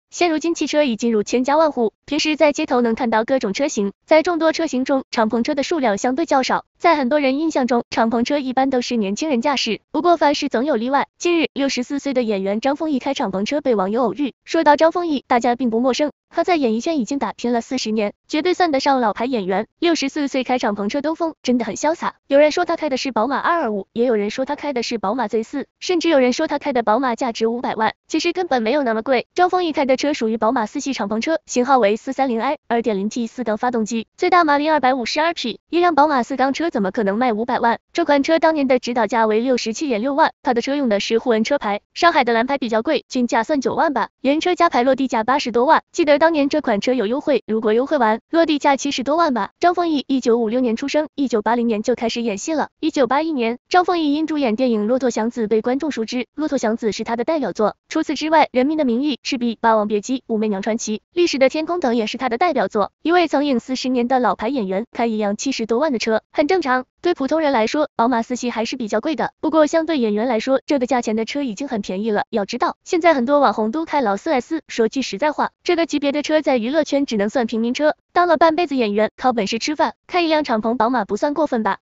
现如今汽车已进入千家万户，平时在街头能看到各种车型，在众多车型中，敞篷车的数量相对较少。在很多人印象中，敞篷车一般都是年轻人驾驶，不过凡事总有例外。近日，64岁的演员张丰毅开敞篷车被网友偶遇。说到张丰毅，大家并不陌生，他在演艺圈已经打拼了40年，绝对算得上老牌演员。64岁开敞篷车兜风，真的很潇洒。有人说他开的是宝马225，也有人说他开的是宝马 Z4，甚至有人说他开的宝马价值500万，其实根本没有那么贵。张丰毅开的车属于宝马4系敞篷车，型号为 430i， 2.0T 4档发动机，最大马力252匹，一辆宝马4缸车怎么可能卖500万？这款车当年的指导价为67.6万，他的车用的是沪 N 车牌，上海的蓝牌比较贵，均价算9万吧，原车加牌落地价80多万，记得当年这款车有优惠，如果优惠完，落地价70多万吧。张丰毅1956年出生，1980年就开始演戏了。1981年，张丰毅因主演电影《骆驼祥子》被观众熟知，《骆驼祥子》是他的代表作。除此之外，《人民的名义》、《赤壁》、《霸王别姬》、《武媚娘传奇》、《历史的天空》等也是他的代表作。一位曾影40年的老牌演员，开一辆70多万的车，很正常。对普通人来说，宝马4系还是比较贵的，不过相对演员来说，这个价钱的车已经很便宜了。要知道，现在很多网红都开劳斯莱斯，说句实在话，这个级别的车在娱乐圈只能算平民车，当了半辈子演员，靠本事吃饭，开一辆敞篷宝马不算过分吧。